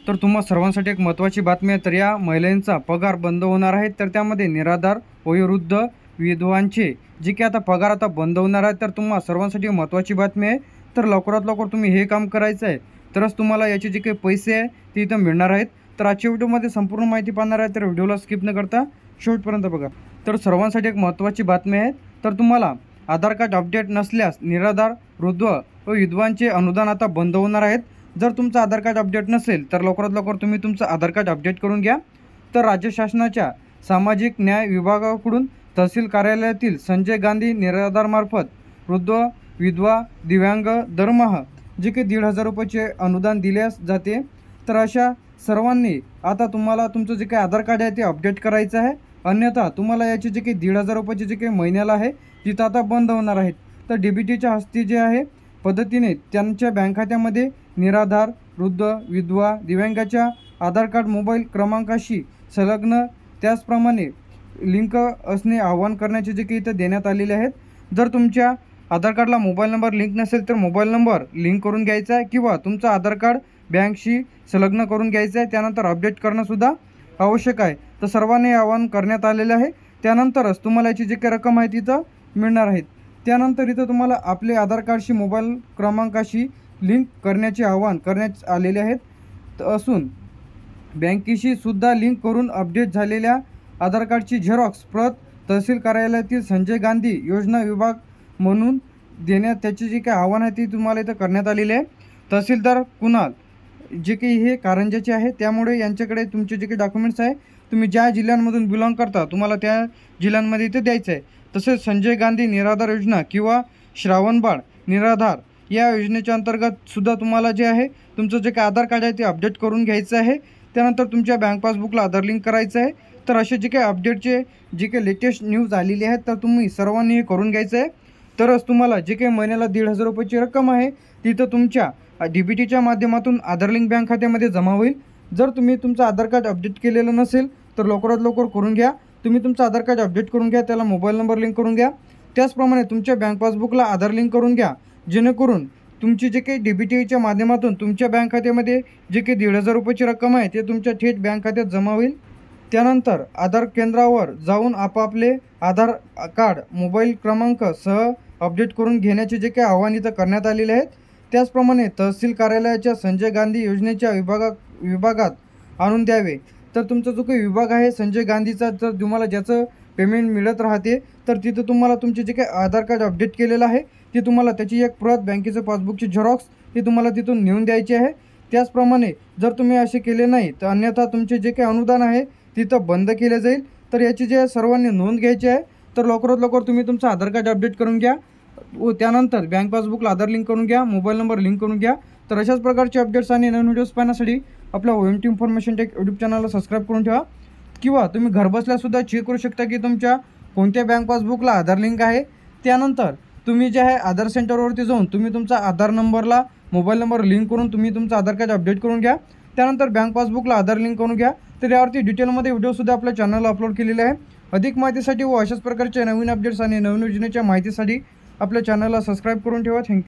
तर तुम्हा सर्वांसाठी एक महत्त्वाची बातमी आहे। तर या महिलांचा पगार बंद होणार आहे। तर त्यामध्ये निराधार, वयोवृद्ध, विधवांचे जे की आता पगार आता बंद होणार आहे। तर तुम्हा सर्वांसाठी महत्त्वाची बातमी आहे। तर लवकरात लवकर तुम्ही हे काम करायचं आहे, तरच तुम्हाला याचे जे काही पैसे आहे ते इथं मिळणार आहेत। तर आजच्या व्हिडिओमध्ये संपूर्ण माहिती पाहणार आहे, तर व्हिडिओला स्किप न करता शेवटपर्यंत बघा। तर सर्वांसाठी एक महत्त्वाची बातमी आहे। तर तुम्हाला आधार कार्ड अपडेट नसल्यास निराधार, वृद्ध व विधवांचे अनुदान आता बंद होणार आहेत। जर तुमचं आधार कार्ड अपडेट नसेल तर लवकरात लवकर तुम्ही तुमचं आधार कार्ड अपडेट करून घ्या। तर राज्य शासनाच्या सामाजिक न्याय विभागाकडून तहसील कार्यालयातील संजय गांधी निराधारमार्फत वृद्ध, विधवा, दिव्यांग दरमहा जे की 1,500 रुपयाचे अनुदान दिले जाते। तर अशा सर्वांनी आता तुम्हाला तुमचं जे काही आधार कार्ड आहे ते अपडेट करायचं आहे, अन्यथा तुम्हाला याचे जे काही 1,500 रुपयाचे जे काही महिन्याला आहे तिथं आता बंद होणार आहेत। तर डीबीटीच्या हस्ते जे आहे पद्धतीने त्यांच्या बँक खात्यामध्ये निराधार, वृद्ध, विधवा, दिव्यांगाच्या आधार कार्ड मोबाईल क्रमांकाशी संलग्न त्याचप्रमाणे लिंक असणे आवाहन करण्याचे जे काही इथं देण्यात आलेले आहेत। जर तुमच्या आधार कार्डला मोबाईल नंबर लिंक नसेल तर मोबाईल नंबर लिंक करून घ्यायचा आहे किंवा तुमचं आधार कार्ड बँकशी संलग्न करून घ्यायचं आहे, त्यानंतर अपडेट करणंसुद्धा आवश्यक आहे। तर सर्वांनी आवाहन करण्यात आलेलं आहे, त्यानंतरच तुम्हाला याची जी काही रक्कम आहे तिथं मिळणार आहेत। त्यानंतर इथं तुम्हाला आपले आधार कार्डशी मोबाईल क्रमांकाशी लिंक करण्याचे आवाहन करण्यात आलेले आहेत असून बँकेशी सुद्धा लिंक करून अपडेट झालेल्या आधार कार्डची झेरॉक्स प्रत तहसील कार्यालयातील संजय गांधी योजना विभाग म्हणून देण्यात त्याचे जे काही आव्हान आहे ते तुम्हाला इथं करण्यात आलेले आहे। तहसीलदार कुणाल जे काही हे कारंजाचे आहे, त्यामुळे यांच्याकडे तुमचे जे काही डॉक्युमेंट्स आहे तुम्ही ज्या जिल्ह्यांमधून बिलॉंग करता तुम्हाला त्या जिल्ह्यांमध्ये इथे द्यायचं आहे। तसेच संजय गांधी निराधार योजना किंवा श्रावणबाळ निराधार या योजनेच्या अंतर्गत सुद्धा तुम्हाला जे आहे तुमचं जे काही आधार कार्ड आहे ते अपडेट करून घ्यायचं आहे। त्यानंतर तुमच्या बँक पासबुकला आधार लिंक करायचं आहे। तर असे जे काही अपडेटचे जे काही लेटेस्ट न्यूज आलेली आहेत तर तुम्ही सर्वांनी हे करून घ्यायचं आहे, तरच तुम्हाला जे काही महिन्याला 1,500 रुपयाची रक्कम आहे तिथं तुमच्या डीबीटीच्या माध्यमातून आधार लिंक बँक खात्यामध्ये जमा होईल। जर तुम्ही तुमचं आधार कार्ड अपडेट केलेलं नसेल तर लवकरात लवकर करून घ्या। तुम्ही तुमचं आधार कार्ड अपडेट करून घ्या, त्याला मोबाईल नंबर लिंक करून घ्या, त्याचप्रमाणे तुमच्या बँक पासबुकला आधार लिंक करून घ्या, जेणेकरून तुमची जे काही डीबीटीच्या माध्यमातून तुमच्या बँक खात्यामध्ये जे काही 1,500 रुपयाची रक्कम आहे ते तुमच्या थेट बँक खात्यात जमा होईल। त्यानंतर आधार केंद्रावर जाऊन आपापले आधार कार्ड मोबाईल क्रमांक सह अपडेट करून घेण्याचे जे काही आव्हान इथं करण्यात आलेले आहेत। त्याचप्रमाणे तहसील कार्यालयाच्या संजय गांधी योजनेच्या विभागात आणून द्यावे। तर तुमचा जो काही विभाग आहे संजय गांधीचा, जर तुम्हाला ज्याचं पेमेंट मिळत राहते तर तिथं तुम्हाला तुमचे जे काही आधार कार्ड अपडेट केलेलं आहे ते तुम्हाला त्याची एक प्रत बँकेचं पासबुकची झेरॉक्स ते तुम्हाला तिथून नेऊन द्यायची आहे। त्याचप्रमाणे जर तुम्ही असे केले नाही तर अन्यथा तुमचे जे काही अनुदान आहे तिथं बंद केले जाईल। तर याची जे सर्वांनी नोंद घ्यायची आहे। तर लवकरात लवकर तुम्ही तुमचं आधार कार्ड अपडेट करून घ्या व त्यानंतर बँक पासबुकला आधार लिंक करून घ्या, मोबाईल नंबर लिंक करून घ्या। तर अशाच प्रकारचे अपडेट्स आणि नवीन व्हिडिओज पाहण्यासाठी आपल्या OMT इन्फॉर्मेशन टेक यूट्यूब चॅनलला सबस्क्राईब करून ठेवा किंवा तुम्ही घरबसल्यासुद्धा चेक करू शकता की तुमच्या कोणत्या बँक पासबुकला आधार लिंक आहे। त्यानंतर तुम्ही जे आहे आधार सेंटरवरती जाऊन तुम्ही तुमचा आधार नंबरला मोबाईल नंबर लिंक करून तुम्ही तुमचं आधार कार्ड अपडेट करून घ्या, त्यानंतर बँक पासबुकला आधार लिंक करून घ्या। तर यावरती डिटेलमध्ये व्हिडिओसुद्धा आपल्या चॅनलला अपलोड केलेले आहे। अधिक माहितीसाठी व अशाच प्रकारच्या नवीन अपडेट्स आणि नवीन योजनेच्या माहितीसाठी आपल्या चॅनलला सबस्क्राईब करून ठेवा। थँक्यू।